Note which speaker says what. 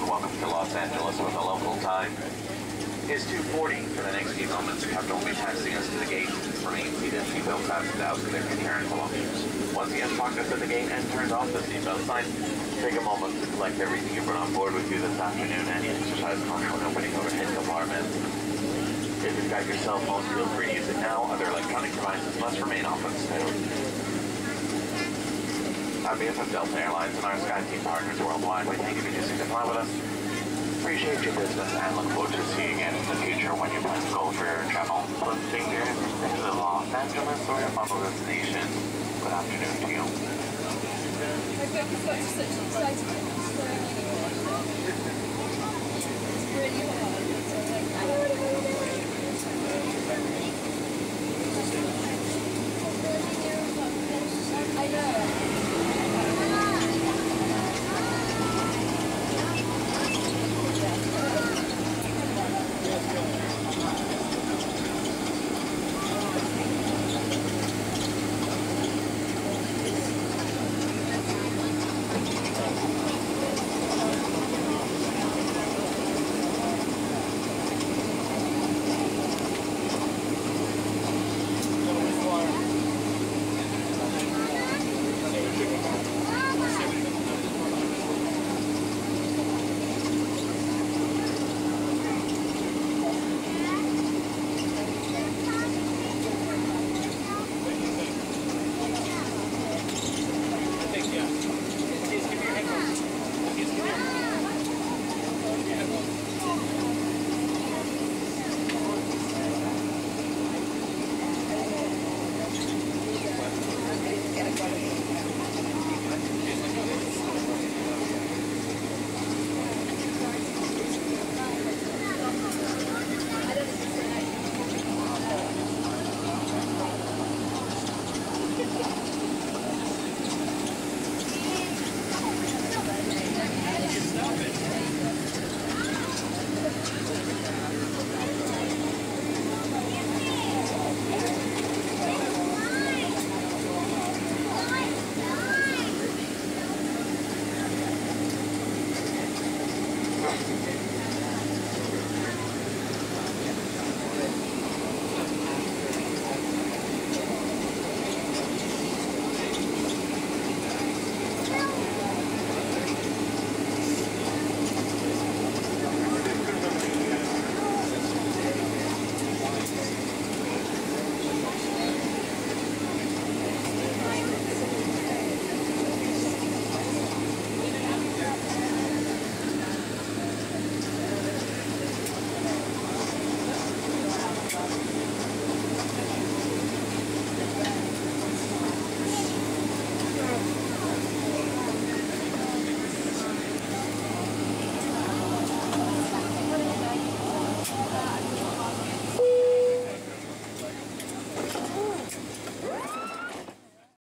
Speaker 1: Welcome to Los Angeles with a local time. It's 2:40. For the next few moments, the captain will be taxiing us to the gate. Remain seated, seatbelt fastened out to their inherent belongings. Once he has parked us at the gate and turned off the seatbelt sign, take a moment to collect everything you brought on board with you this afternoon and exercise caution when opening overhead compartments. If you've got your cell phone, feel free to use it now. Other electronic devices must remain off at the stove. On behalf of Delta Airlines and our SkyTeam partners worldwide, we thank you for choosing to fly with us. Appreciate your business and look forward to seeing you again in the future when you plan to go for your travel. Listening here to Los Angeles or your final destination. Good afternoon to you.
Speaker 2: I've got such excitement. It's really hard. I know.